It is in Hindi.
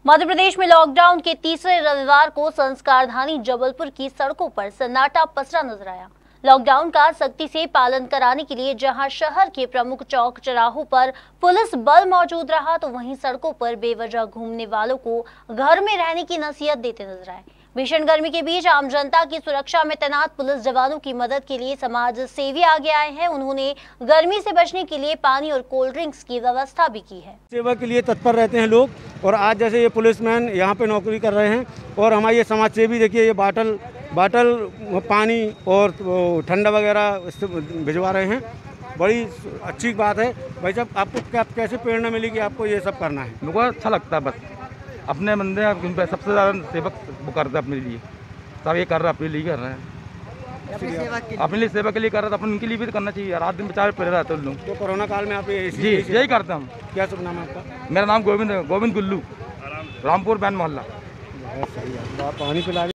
मध्य प्रदेश में लॉकडाउन के तीसरे रविवार को संस्कारधानी जबलपुर की सड़कों पर सन्नाटा पसरा नजर आया। लॉकडाउन का सख्ती से पालन कराने के लिए जहां शहर के प्रमुख चौक चौराहों पर पुलिस बल मौजूद रहा, तो वहीं सड़कों पर बेवजह घूमने वालों को घर में रहने की नसीहत देते नजर आए। भीषण गर्मी के बीच आम जनता की सुरक्षा में तैनात पुलिस जवानों की मदद के लिए समाज सेवी आगे आए हैं। उन्होंने गर्मी से बचने के लिए पानी और कोल्ड ड्रिंक्स की व्यवस्था भी की है। सेवा के लिए तत्पर रहते हैं लोग, और आज जैसे ये पुलिसमैन यहाँ पे नौकरी कर रहे हैं और हमारे ये समाज सेवी देखिए ये बाटल पानी और ठंडा वगैरह भिजवा रहे हैं। बड़ी अच्छी बात है भाई साहब। आपको कैसे प्रेरणा मिली कि आपको ये सब करना है? मुझको अच्छा लगता है, बस अपने बंदे सबसे ज़्यादा सेवक वो करते हैं अपने लिए, सब ये कर रहे हैं अपने लिए कर रहे हैं, अपने लिए सेवा के लिए कर रहे हैं, तो अपन उनके लिए भी तो करना चाहिए। रात दिन बेचारे पड़े रहते हैं लोग। तो कोरोना काल में आप जी यही करते हैं हम। क्या शुभ नाम है आपका? मेरा नाम गोविंद गुल्लू, रामपुर बैन मोहल्ला। बहुत सही है, पानी पिला